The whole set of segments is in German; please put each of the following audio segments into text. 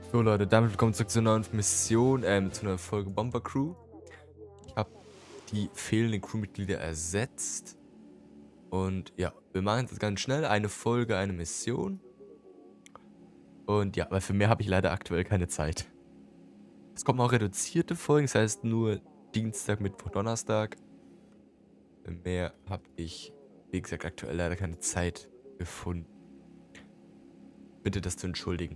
So Leute, damit willkommen zurück zur neuen Mission, zu einer Folge Bomber Crew. Ich habe die fehlenden Crewmitglieder ersetzt. Und ja, wir machen das ganz schnell. Eine Folge, eine Mission. Und ja, weil für mehr habe ich leider aktuell keine Zeit. Es kommen auch reduzierte Folgen, das heißt nur Dienstag, Mittwoch, Donnerstag. Für mehr habe ich, wie gesagt, aktuell leider keine Zeit gefunden. Bitte das zu entschuldigen.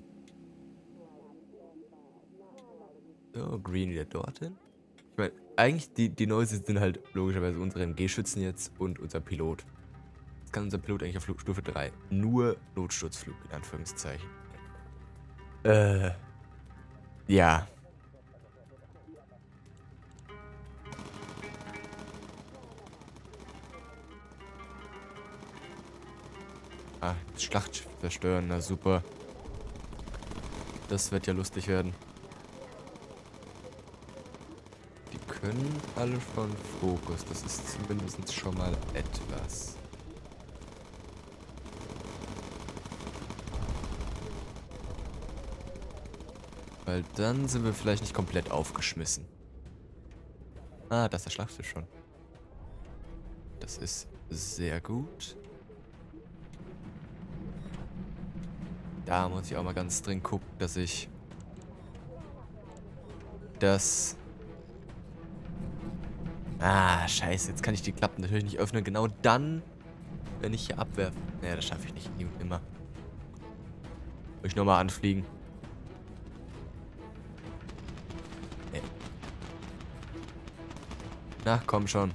So, Green wieder dorthin. Ich meine, eigentlich die Neues sind halt logischerweise unsere MG-Schützen jetzt und unser Pilot. Jetzt kann unser Pilot eigentlich auf Stufe 3. Nur Notsturzflug, in Anführungszeichen. Ja. Ah, das Schlachtschiff zerstören, na super. Das wird ja lustig werden. Die können alle schon Fokus, das ist zumindest schon mal etwas. Weil dann sind wir vielleicht nicht komplett aufgeschmissen. Ah, das ist das Schlachtschiff schon. Das ist sehr gut. Da muss ich auch mal ganz dringend gucken, dass ich das... Ah, scheiße, jetzt kann ich die Klappen natürlich nicht öffnen. Genau dann, wenn ich hier abwerfe. Naja, das schaffe ich nicht. Nie und immer. Muss ich nochmal anfliegen. Nee. Na, komm schon.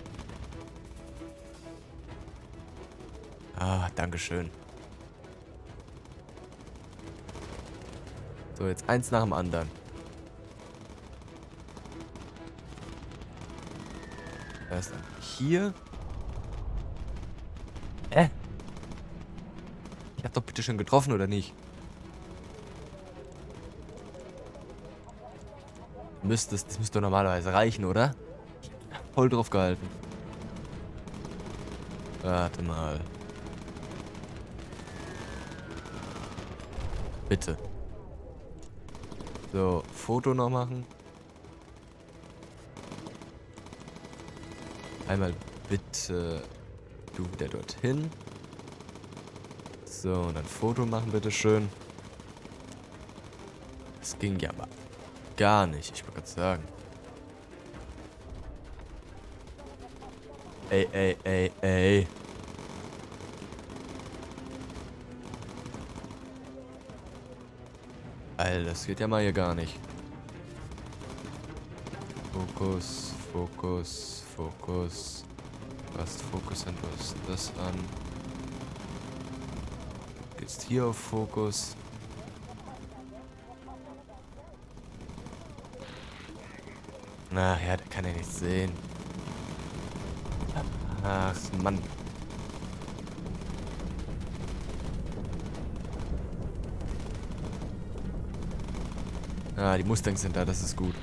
Ah, dankeschön. So, jetzt eins nach dem anderen. Erst hier. Ich hab doch bitte schon getroffen, oder nicht? Das müsste doch normalerweise reichen, oder? Voll drauf gehalten. Warte mal. Bitte. So, Foto noch machen. Einmal bitte du wieder dorthin. So, und dann Foto machen, bitteschön. Das ging ja aber gar nicht, ich wollte gerade sagen. Ey. Alter, das geht ja mal hier gar nicht. Fokus. Passt Fokus an, passt das an. Jetzt hier auf Fokus. Ach ja, der kann ja nichts sehen. Ach, Mann. Ah, die Mustangs sind da, das ist gut.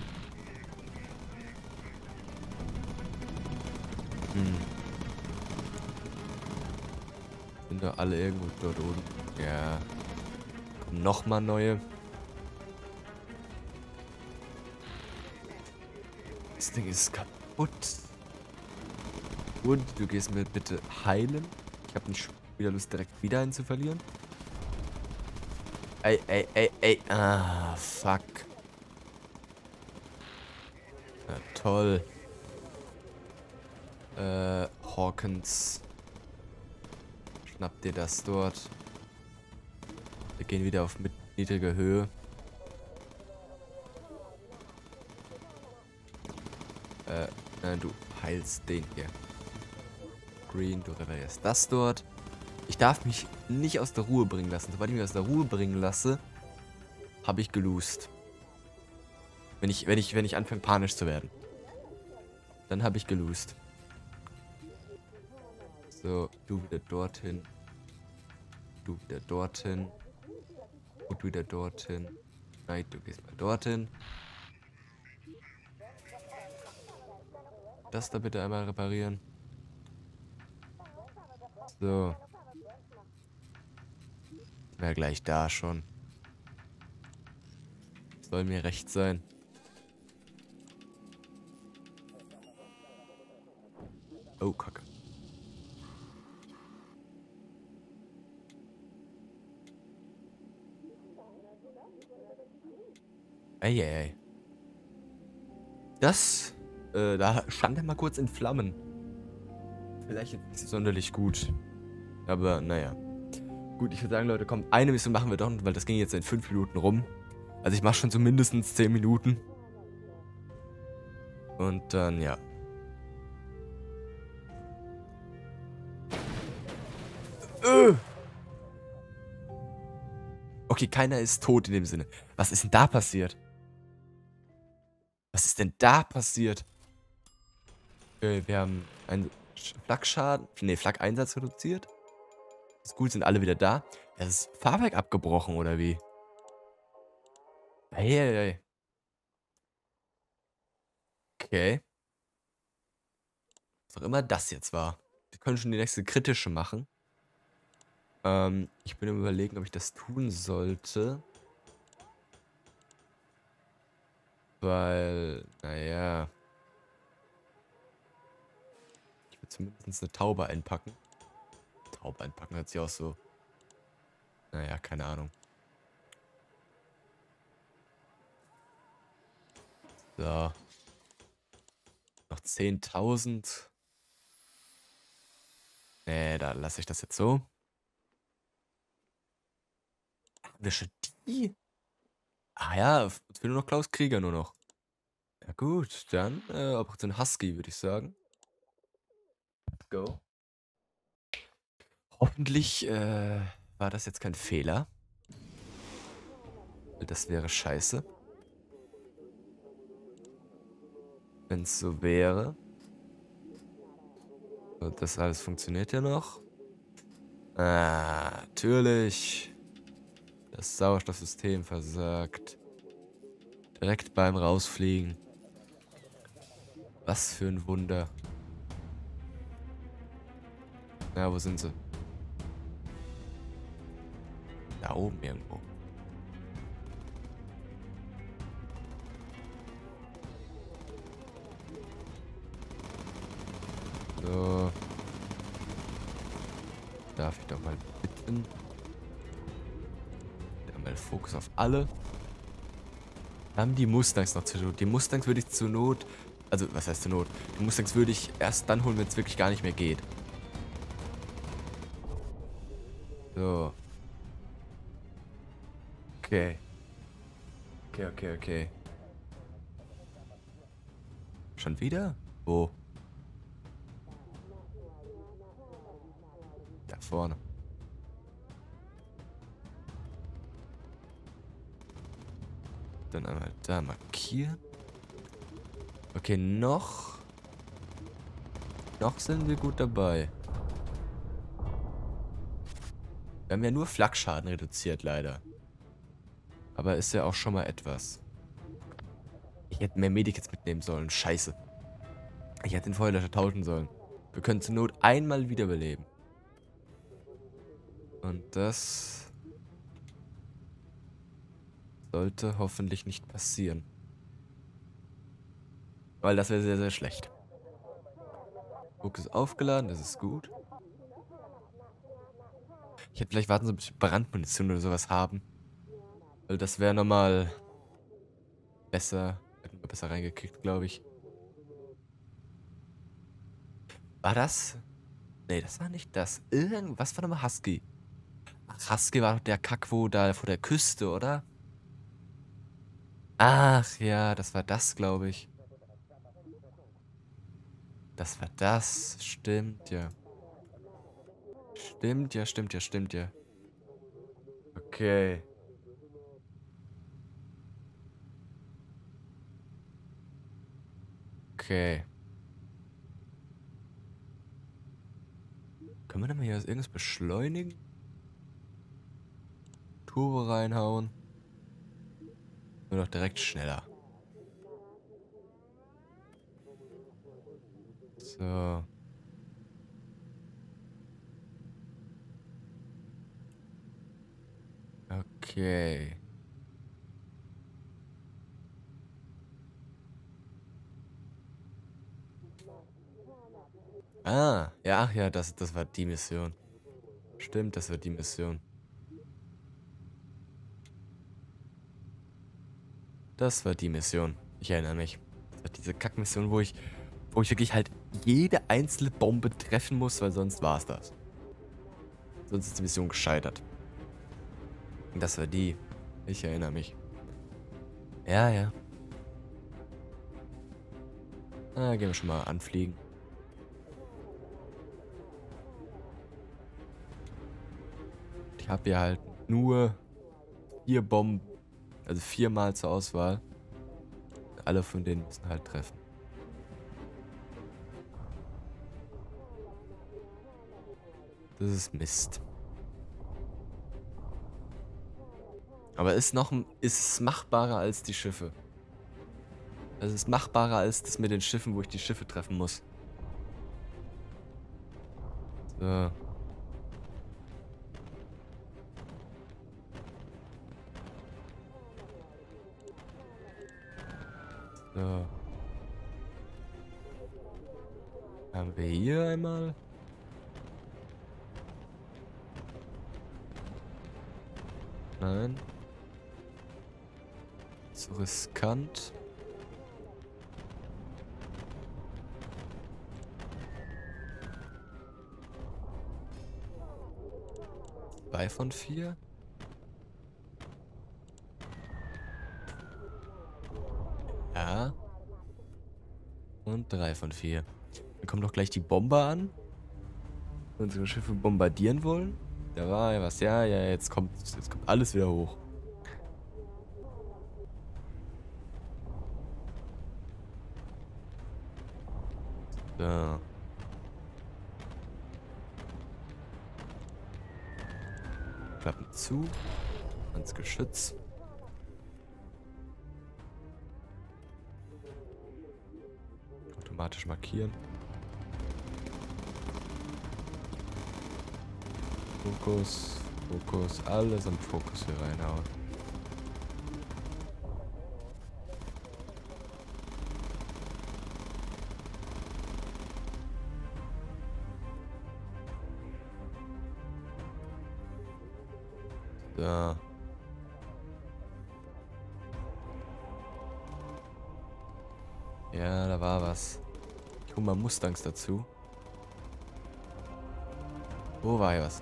Sind da alle irgendwo dort unten? Ja. Kommen nochmal neue. Das Ding ist kaputt. Und du gehst mir bitte heilen. Ich habe nicht wieder Lust, direkt wieder einen zu verlieren. Ey. Ah, fuck. Na toll. Hawkins. Schnapp dir das dort. Wir gehen wieder auf niedrige Höhe. Nein, du heilst den hier. Green, du reparierst das dort. Ich darf mich nicht aus der Ruhe bringen lassen. Sobald ich mich aus der Ruhe bringen lasse, habe ich gelost. Wenn ich anfange panisch zu werden. Dann habe ich gelost. So, du wieder dorthin. Du wieder dorthin. Und wieder dorthin. Nein, du gehst mal dorthin. Das da bitte einmal reparieren. So. Wäre gleich da schon. Soll mir recht sein. Oh, Kacke. Eieiei. Da stand er mal kurz in Flammen. Vielleicht jetzt nicht so sonderlich gut. Aber naja. Gut, ich würde sagen, Leute, komm, eine Mission machen wir doch, weil das ging jetzt in 5 Minuten rum. Also ich mache schon so mindestens 10 Minuten. Und dann, ja. Okay, keiner ist tot in dem Sinne. Was ist denn da passiert? Was ist denn da passiert? Wir haben einen Flakschaden, nee, Flak-Einsatz reduziert. Ist gut, sind alle wieder da. Das ist Fahrwerk abgebrochen, oder wie? Eieiei. Okay. Was auch immer das jetzt war. Wir können schon die nächste kritische machen. Ich bin am Überlegen, ob ich das tun sollte. Weil, naja. Ich will zumindest eine Taube einpacken. Taube einpacken hört sich auch so. Naja, keine Ahnung. So. Noch 10.000. Nee, da lasse ich das jetzt so. Haben wir schon die? Ah ja, uns fehlt nur noch Klaus Krieger nur noch. Ja gut, dann Operation Husky, würde ich sagen. Let's go. Hoffentlich war das jetzt kein Fehler. Das wäre scheiße. Wenn es so wäre. Und das alles funktioniert ja noch. Ah, natürlich. Das Sauerstoffsystem versagt. Direkt beim Rausfliegen. Was für ein Wunder. Ja, wo sind sie? Da oben irgendwo. So. Darf ich doch mal bitten. Da mal Fokus auf alle. Haben die Mustangs noch zur Not. Die Mustangs würde ich zur Not. Also, was heißt zur Not? Die Mustangs würde ich erst dann holen, wenn es wirklich gar nicht mehr geht. So. Okay. Okay. Schon wieder? Wo? Da vorne. Dann einmal da markieren. Okay, noch sind wir gut dabei. Wir haben ja nur Flakschaden reduziert, leider. Aber ist ja auch schon mal etwas. Ich hätte mehr Medikits mitnehmen sollen. Scheiße. Ich hätte den Feuerlöscher tauschen sollen. Wir können zur Not einmal wiederbeleben. Und das sollte hoffentlich nicht passieren. Weil das wäre sehr, sehr schlecht. Fokus aufgeladen, das ist gut. Ich hätte vielleicht warten so ein bisschen Brandmunition oder sowas haben. Weil das wäre nochmal besser. Hätten wir besser reingekriegt, glaube ich. War das? Nee, das war nicht das. Irgendwas war nochmal Husky. Ach, Husky war doch der Kack, wo da vor der Küste, oder? Ach ja, das war das, glaube ich. Das war das. Stimmt, ja. Stimmt ja. Okay. Okay. Können wir denn mal hier irgendwas beschleunigen? Turbo reinhauen. Nur noch direkt schneller. So. Okay. Ah, ja, ach ja, das war die Mission. Stimmt, das war die Mission. Das war die Mission. Ich erinnere mich. Das war diese Kackmission, wo ich wirklich halt jede einzelne Bombe treffen muss, weil sonst war es das. Sonst ist die Mission gescheitert. Das war die. Ich erinnere mich. Ja, ja. Ah, gehen wir schon mal anfliegen. Ich habe hier halt nur 4 Bomben, also 4-mal zur Auswahl. Alle von denen müssen halt treffen. Das ist Mist. Aber ist es machbarer als die Schiffe. Es ist machbarer als das mit den Schiffen, wo ich die Schiffe treffen muss. So. So. Haben wir hier einmal. Nein. Zu riskant. Zwei von 4. Ja. Und 3 von 4. Dann kommen doch gleich die Bomber an. Unsere Schiffe bombardieren wollen. Da war ja was. Ja, ja, jetzt kommt alles wieder hoch. So. Klappen zu. Ans Geschütz. Automatisch markieren. Fokus, Fokus, alles am Fokus hier reinhauen. So. Ja, da war was. Ich hole mal Mustangs dazu. Wo war hier was?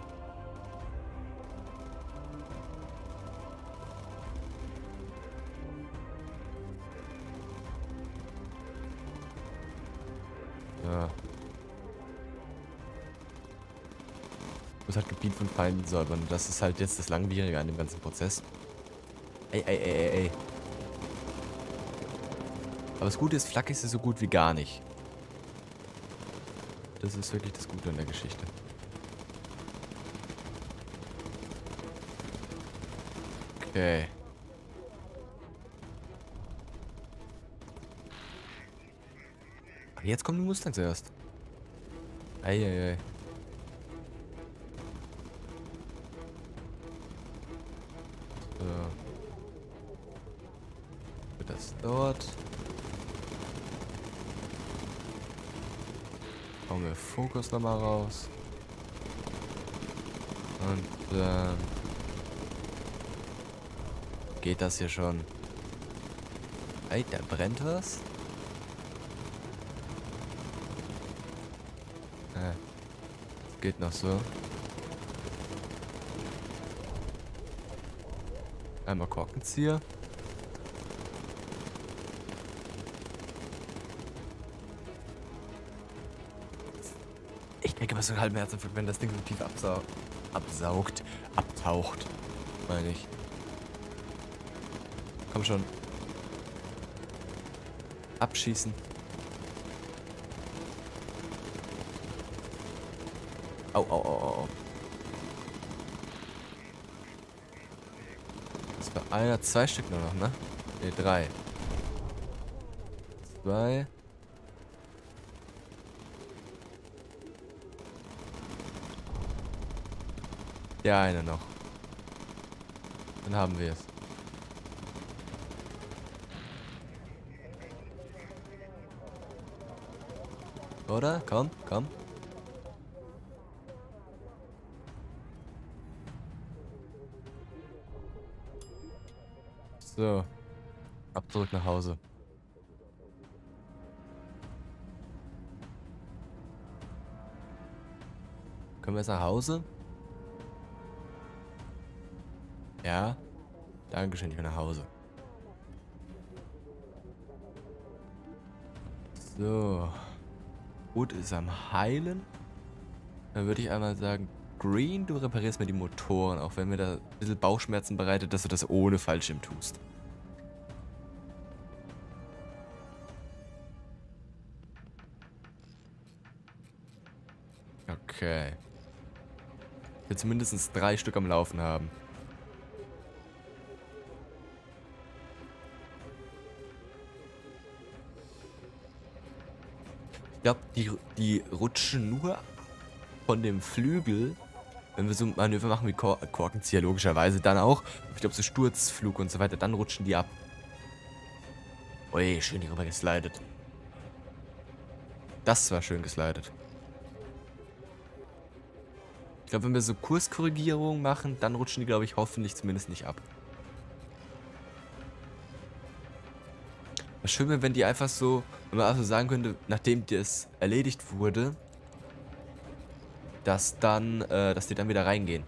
Ja. Muss halt Gebiet von Feinden säubern. Das ist halt jetzt das Langwierige an dem ganzen Prozess. Ey, ey, ey, ey, ey. Aber das Gute ist, Flak ist so gut wie gar nicht. Das ist wirklich das Gute an der Geschichte. Okay. Ach, jetzt kommen die Mustangs erst. Eieiei. So. Wird das dort. Hauen wir Fokus nochmal raus. Und geht das hier schon. Ey, da brennt was. Geht noch so. Einmal Korkenzieher. Ich denke, was so ein halber Herzinfarkt, wenn das Ding so tief abtaucht, meine ich. Komm schon. Abschießen. Au, au, au, au. Das war einer, 2 Stück nur noch, ne? Ne, 3. 2. Ja, eine noch. Dann haben wir es. Oder? Komm, komm. So, ab zurück nach Hause. Können wir jetzt nach Hause? Ja. Dankeschön, ich bin nach Hause. So. Wood ist am Heilen. Dann würde ich einmal sagen, Green, du reparierst mir die Motoren, auch wenn mir da ein bisschen Bauchschmerzen bereitet, dass du das ohne Fallschirm tust. Okay. Ich will zumindest 3 Stück am Laufen haben. Ich glaube, die rutschen nur von dem Flügel, wenn wir so Manöver machen wie Korkenzieher, logischerweise dann auch. Ich glaube, so Sturzflug und so weiter, dann rutschen die ab. Ui, schön hier rüber geslidet. Das war schön geslidet. Ich glaube, wenn wir so Kurskorrigierungen machen, dann rutschen die, glaube ich, hoffentlich zumindest nicht ab. Was schön wäre, wenn die einfach so, wenn man also sagen könnte, nachdem das erledigt wurde, dass die dann wieder reingehen.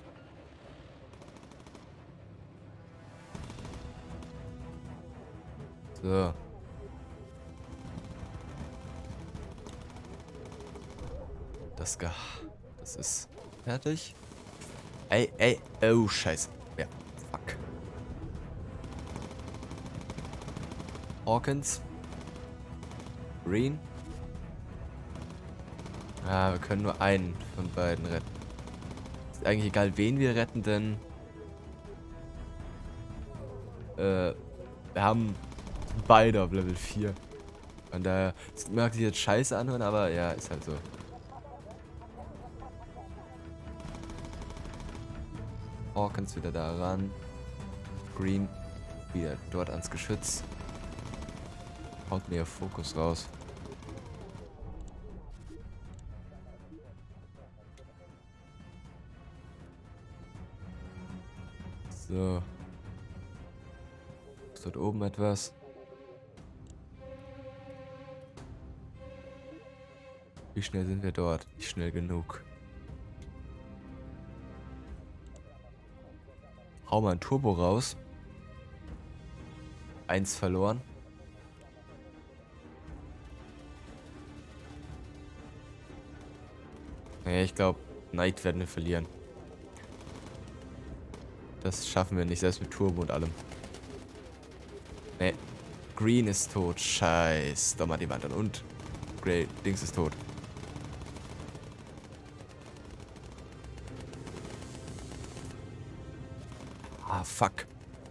So. Das ist fertig. Ey, oh, scheiße. Ja, fuck. Hawkins. Green. Ah, wir können nur einen von beiden retten. Ist eigentlich egal, wen wir retten, denn wir haben beide auf Level 4. Von daher, es mag sich jetzt scheiße anhören, aber ja, ist halt so. Hawkins wieder da ran. Green wieder dort ans Geschütz. Haut mir Fokus raus. So. Ist dort oben etwas? Wie schnell sind wir dort? Nicht schnell genug. Hau mal ein Turbo raus. 1 verloren. Naja, ich glaube, Knight werden wir verlieren. Das schaffen wir nicht, selbst mit Turbo und allem. Ne, Green ist tot. Scheiß. Doch mal die Wand an. Und Grey, Dings ist tot. Ah, fuck.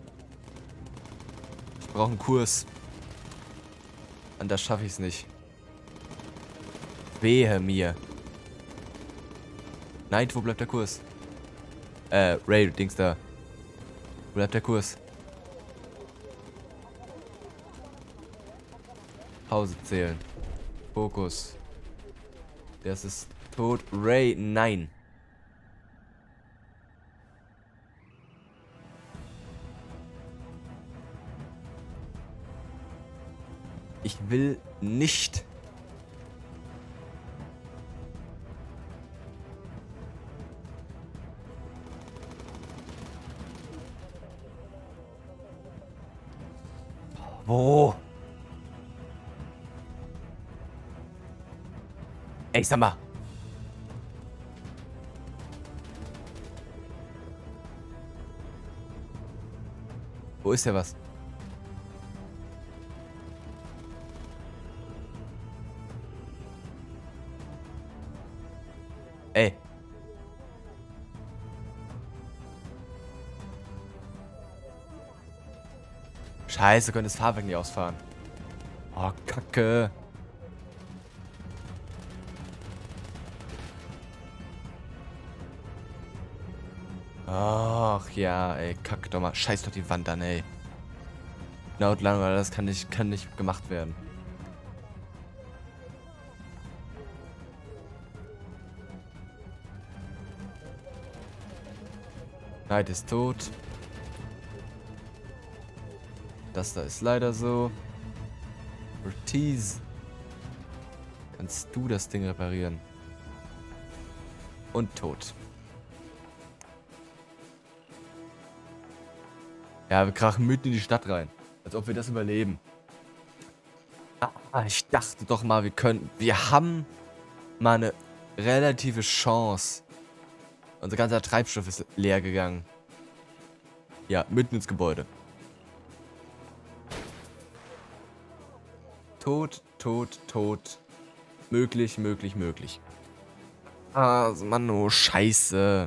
Ich brauche einen Kurs. Anders schaffe ich es nicht. Wehe mir. Knight, wo bleibt der Kurs? Ray, Dings da. Wo bleibt der Kurs? Pause zählen. Fokus. Das ist tot. Ray, nein. Ich will nicht. Wo? Ey, sag mal. Wo ist der was? Ey. Scheiße, könnte das Fahrwerk nicht ausfahren. Oh, Kacke. Ach ja, ey, kack doch mal. Scheiß doch die Wand an, ey. Lautlang, weil das kann nicht gemacht werden. Knight ist tot. Das da ist leider so. Ortiz. Kannst du das Ding reparieren? Und tot. Ja, wir krachen mitten in die Stadt rein. Als ob wir das überleben. Ich dachte doch mal, wir haben mal eine relative Chance. Unser ganzer Treibstoff ist leer gegangen. Ja, mitten ins Gebäude. Tot, tot, tot. Möglich, möglich, möglich. Ah, Mann, oh, scheiße.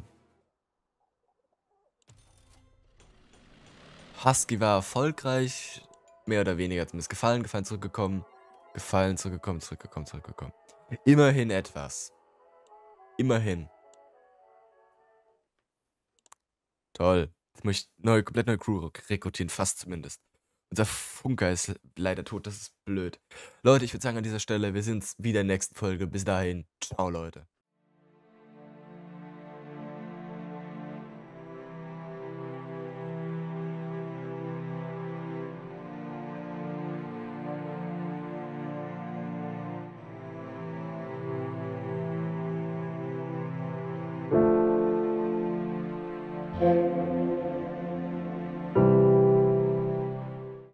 Husky war erfolgreich. Mehr oder weniger zumindest gefallen, zurückgekommen. Gefallen, zurückgekommen. Immerhin etwas. Immerhin. Toll. Jetzt muss ich komplett neue Crew rekrutieren, fast zumindest. Unser Funker ist leider tot, das ist blöd. Leute, ich würde sagen an dieser Stelle, wir sehen uns wieder in der nächsten Folge. Bis dahin, ciao Leute.